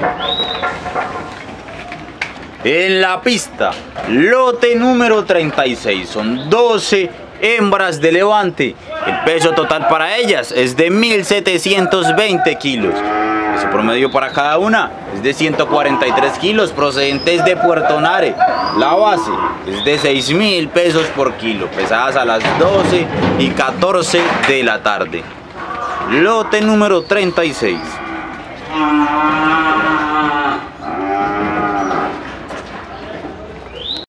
En la pista, lote número 36, son 12 hembras de levante. El peso total para ellas es de 1.720 kilos. El peso promedio para cada una es de 143 kilos, procedentes de Puerto Nare. La base es de 6.000 pesos por kilo, pesadas a las 12 y 14 de la tarde. Lote número 36.